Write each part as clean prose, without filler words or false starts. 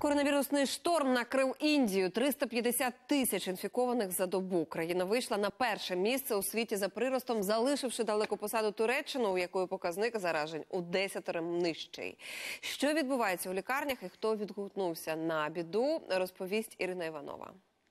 Коронавірусний шторм накрив Індію. 350 тисяч інфікованих за добу. Країна вийшла на перше місце у світі за приростом, залишивши далеко позаду Туреччину, у якої показник заражень у 10 нижчий. Що відбувається у лікарнях і хто відгукнувся на біду, розповість Ірина Іванова.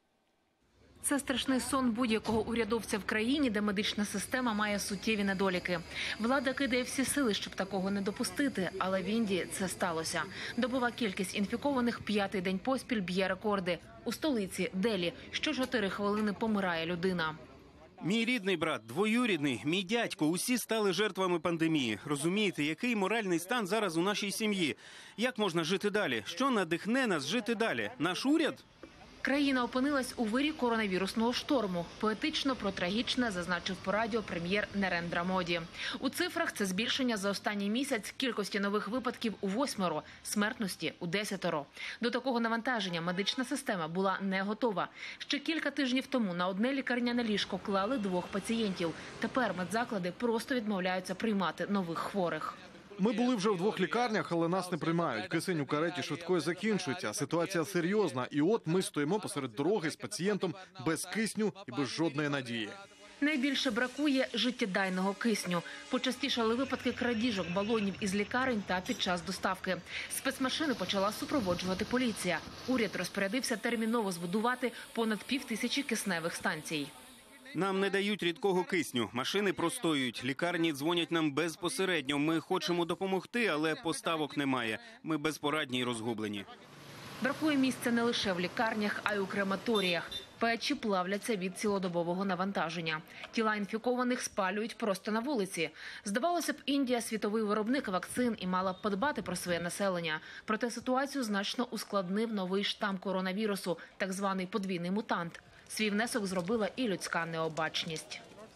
Це страшний сон будь-якого урядовця в країні, де медична система має суттєві недоліки. Влада кидає всі сили, щоб такого не допустити, але в Індії це сталося. Добова кількість інфікованих 5-й день поспіль б'є рекорди. У столиці Делі щочотири хвилини помирає людина. Мій рідний брат, двоюрідний, мій дядько – усі стали жертвами пандемії. Розумієте, який моральний стан зараз у нашій сім'ї? Як можна жити далі? Що надихне нас жити далі? Наш уряд? Країна опинилась у вирі коронавірусного шторму. Поетично про трагічне зазначив по радіо прем'єр Нарендра Моді. У цифрах це збільшення за останній місяць кількості нових випадків у 8, смертності у 10. До такого навантаження медична система була не готова. Ще кілька тижнів тому на одне лікарняне ліжко клали 2 пацієнтів. Тепер медзаклади просто відмовляються приймати нових хворих. Ми були вже в 2 лікарнях, але нас не приймають. Кисень у кареті швидкої закінчується. Ситуація серйозна. І от ми стоїмо посеред дороги з пацієнтом без кисню і без жодної надії. Найбільше бракує життєдайного кисню. Почастішали випадки крадіжок балонів із лікарень та під час доставки. Спецмашини почала супроводжувати поліція. Уряд розпорядився терміново збудувати понад 5000 кисневих станцій. Нам не дають рідкого кисню, машини простоюють, лікарні дзвонять нам безпосередньо. Ми хочемо допомогти, але поставок немає. Ми безпорадні й розгублені. Бракує місця не лише в лікарнях, а й у крематоріях. Печі плавляться від цілодобового навантаження. Тіла інфікованих спалюють просто на вулиці. Здавалося б, Індія – світовий виробник вакцин і мала б подбати про своє населення. Проте ситуацію значно ускладнив новий штам коронавірусу, так званий подвійний мутант. Свій внесок зробила і людська необачність.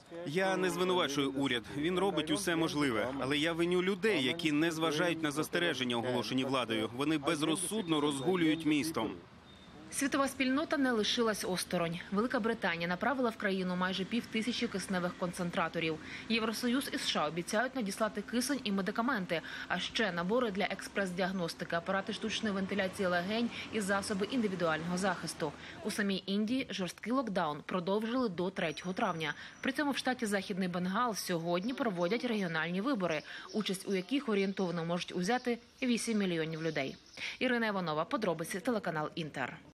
Я не звинувачую уряд. Він робить усе можливе. Але я виню людей, які не зважають на застереження, оголошені владою. Вони безрозсудно розгулюють містом. Світова спільнота не лишилась осторонь. Велика Британія направила в країну майже 5000 кисневих концентраторів. Євросоюз і США обіцяють надіслати кисень і медикаменти, а ще набори для експрес-діагностики, апарати штучної вентиляції легень і засоби індивідуального захисту. У самій Індії жорсткий локдаун продовжили до 3 травня. При цьому в штаті Західний Бенгал сьогодні проводять регіональні вибори, участь у яких орієнтовно можуть узяти 8 мільйонів людей. Ірина Іванова, подробиці, телеканал Інтер.